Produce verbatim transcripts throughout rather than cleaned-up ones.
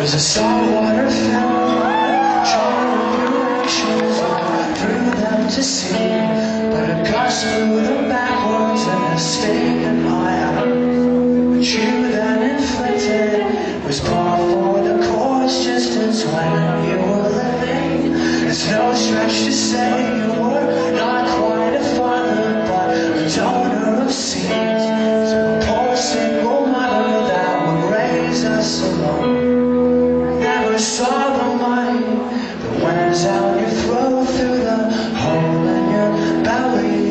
was a saltwater film, trying directions through them to see, but a gust blew them backwards and a sting in my eye, which you then inflicted was par for the course, just as when you were living. It's no stretch to say you were not quite a father, but a donor of seeds to a poor single mother that would raise us alone. Never saw the money that went down your throat through the hole in your belly.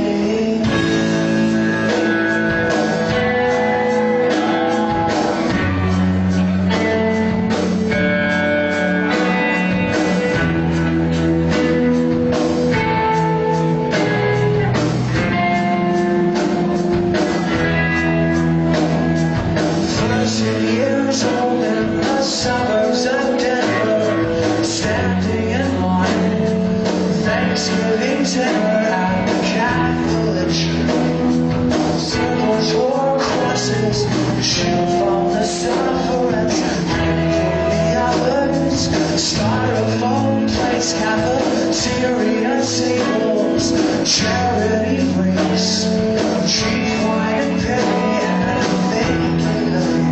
Years old in the suburbs of Denver, standing in line, Thanksgiving dinner at the Catholic church. Circles wore crosses, shoot from the suffragettes, and the others, styrofoam plates, cafeteria tables, charity wreaths, cheap wine and penny, and thinking of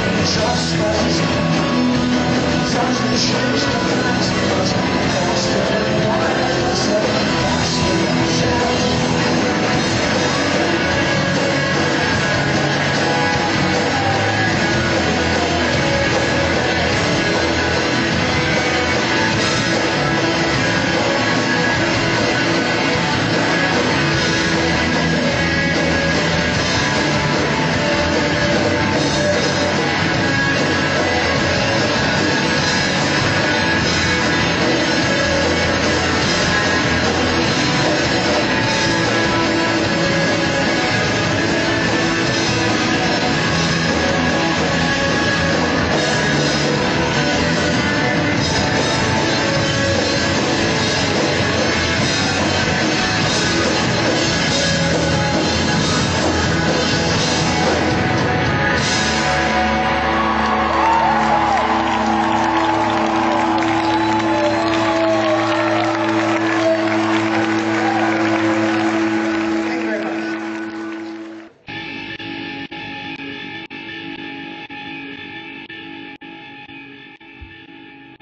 Change the past,